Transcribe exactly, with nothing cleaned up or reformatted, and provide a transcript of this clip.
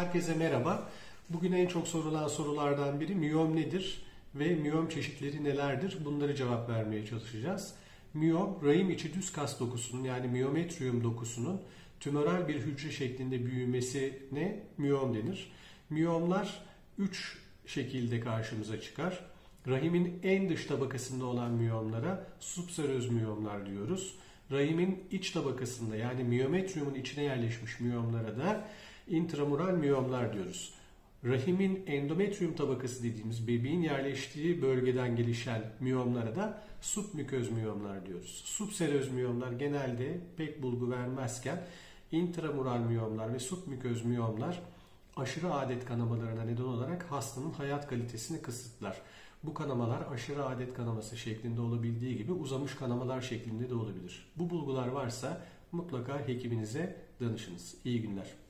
Herkese merhaba. Bugün en çok sorulan sorulardan biri miyom nedir ve miyom çeşitleri nelerdir? Bunları cevap vermeye çalışacağız. Miyom, rahim içi düz kas dokusunun yani miyometrium dokusunun tümöral bir hücre şeklinde büyümesine miyom denir. Miyomlar üç şekilde karşımıza çıkar. Rahimin en dış tabakasında olan miyomlara subseröz miyomlar diyoruz. Rahimin iç tabakasında yani miyometriumun içine yerleşmiş miyomlara da intramural miyomlar diyoruz. Rahimin endometrium tabakası dediğimiz bebeğin yerleştiği bölgeden gelişen miyomlara da submüköz miyomlar diyoruz. Subseröz miyomlar genelde pek bulgu vermezken intramural miyomlar ve submüköz miyomlar aşırı adet kanamalarına neden olarak hastanın hayat kalitesini kısıtlar. Bu kanamalar aşırı adet kanaması şeklinde olabildiği gibi uzamış kanamalar şeklinde de olabilir. Bu bulgular varsa mutlaka hekiminize danışınız. İyi günler.